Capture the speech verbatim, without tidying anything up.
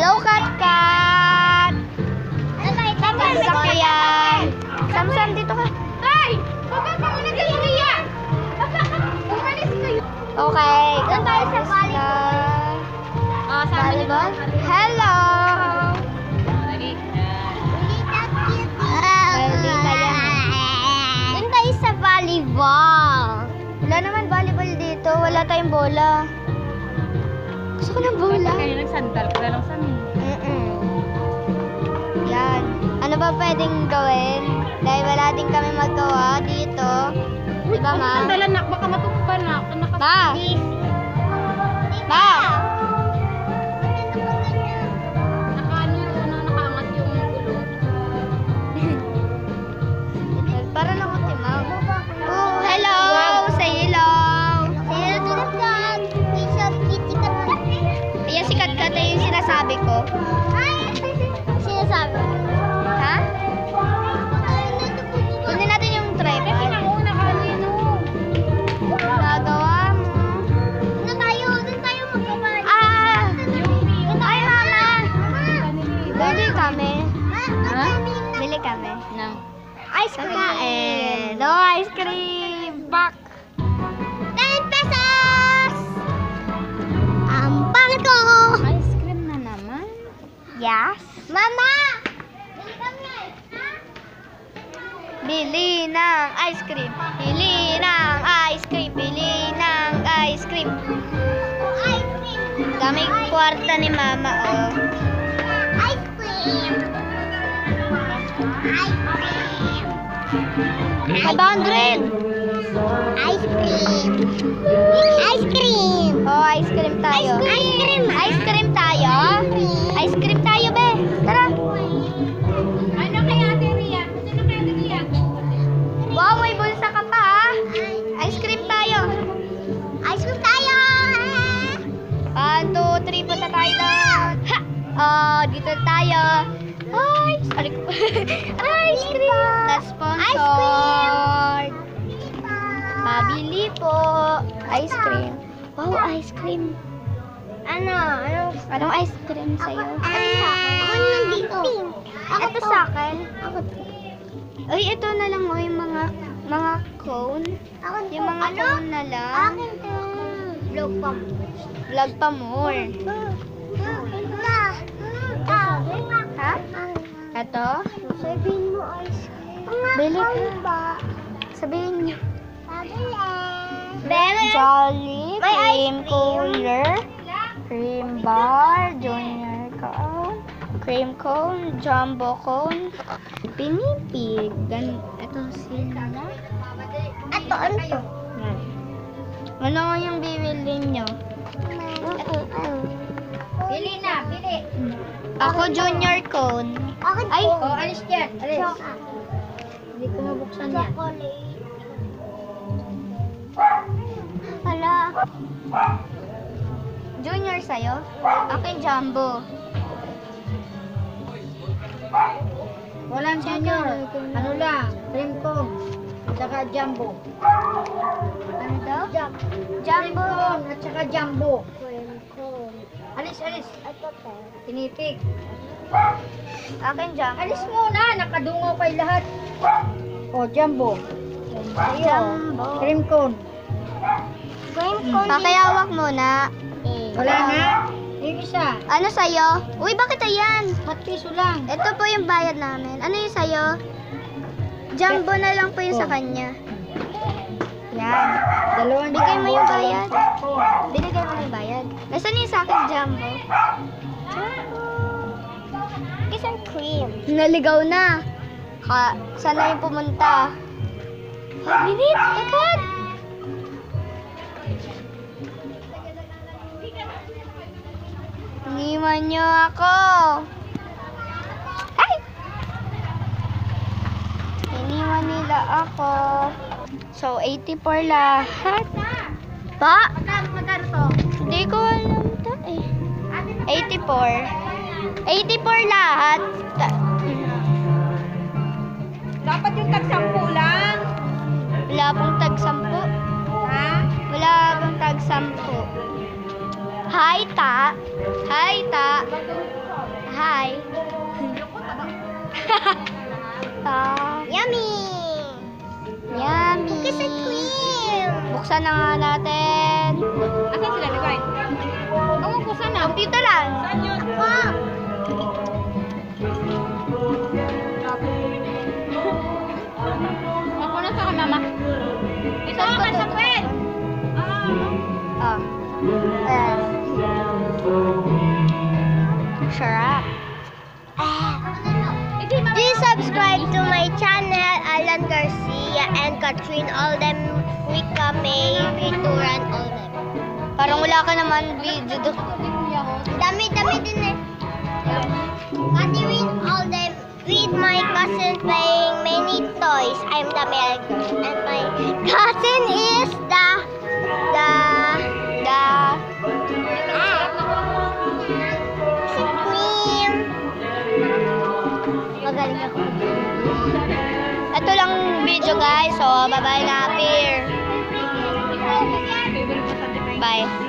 Hello, Kat Kat! Sasakyan! Samsam, dito ka. Ay! Baba ka muna kayo, Ria! Baba ka! Umalis kayo! Okay, Doon tayo sa umalis na. Ah, sa amin Volleyball? Hello! Balita yan. Doon tayo sa volleyball. Wala naman volleyball dito. Wala tayong bola. Gusto ko ng bola. Kayo nagsandal ka lang sa amin. Mm-mm. Yan. Ano ba pwedeng gawin? Dahil wala din kami magawa dito. Diba, ma? Sandalan, nak. Baka matutupan na. Ma! Ma! Nakaano yung ano, nakaangat yung ulo. Para lang ako timang. Oh, hello! Say hello! Say hello to the vlog! Ayan si Kat Kat na yung sinasabi ko. Sinasabi ko? Ha? Kunin natin yung tripod. Kasi nauna ka nino. Nagawa mo. Doon tayo, doon tayo magkabay. Ah! Ay, mama! Bili kami. Ha? Bili kami. No. Ice cream! No ice cream! Back! ten pesos! Ang pangit ko! Ice cream na naman. Yes? Mama! Bili kami! Bili ng ice cream! Bili ng ice cream! Bili ng ice cream! Ice cream! Daming kwarta ni mama, oh. Ice cream! Ice cream! five hundred! Ice cream! Ice cream! Oh, ice cream tayo. Ice cream! Ice cream tayo? Ice cream tayo, be! Tara! Ano kay Ate Ria? Sino kay Ate Ria? Wow, may bulsa ka pa, ha? Ice cream tayo! Ice cream tayo! one, two, three, punta tayo doon! Ha! Oh, dito tayo! Ay! Sorry ko. Ice cream! Na-sponsored! Pabili po! Ice cream! Wow, ice cream! Ano? Anong, anong ice cream sa'yo? Ako nandito. Ito sa akin. Ako. Uy, ito na lang o yung mga mga cone. Yung mga cone na lang. Akin to. Vlog pa mo. Vlog pa more. Ha? Ito? Sabihin mo ice cream. Bili ka. Sabihin niyo. Jolly, cream cooler, cream bar, junior cone, cream cone, jumbo cone, pinipig. Gan ito sila. Ito, ano to? Ano yung bibili nyo? Pili na, pili. Ako junior cone. Ay! O, alis dyan. Alis. Hindi ko mabuksan yan. Hala. Junior sa'yo? Akin jumbo. Walang senior. Ano lang? Cream cone. Saka jumbo. Ano daw? Cream Jumbo. cone at saka jumbo. Cream cone. Alis, alis. Ito to. Tinipig. Akin jumbo. Alis muna. Nakadungaw kay lahat. O, jumbo. Sa'yo. Jumbo. Cream cone. Cream cone. Pakiyawak muna. Wala na? Yung isa. Ano sa'yo? Uy, bakit ayan? Pat piso lang. Ito po yung bayad namin. Ano yung sa'yo? Jumbo na lang po yung sa kanya. Yan. Dalawang Bigay mo yung jumbo, bayad. dalawang cone. Binigay mo na yung bayad. Nasaan yung sa akin jumbo? Isang cream. Naligaw na. Ka, saan na yung pumunta? One minute, agad. Iniwan niyo ako. Ay! Iniwan nila ako. So, eighty-four lahat. Pa? Magkano, magkano to? Hindi ko alam to eh. eighty-four. eighty-four lahat. Ta- Dapat yung tag-sampu lang. Wala pong tag-sampu. Ha? Wala pong tag-sampu. Hi, ta. Hi, ta. buksan na nga natin. Asan sila nagay? Ewan ko sana. Computer lang. Saan yun? Ako na sa mama. Ito Saan ka ba sa to? kwet. Ah. Eh. Sarap. Please subscribe to my channel, Alan Garcia and Catherine Aldem, Wika May, Rituran Aldem. Parang wala ka naman video doon. Dami, dami din eh. Catherine Aldem with my cousin playing many toys. I'm the male girl. And my cousin is the, the, the, ah, si Queen. Magaling ako. Ito lang video guys. So, bye-bye na, Peer. Bye.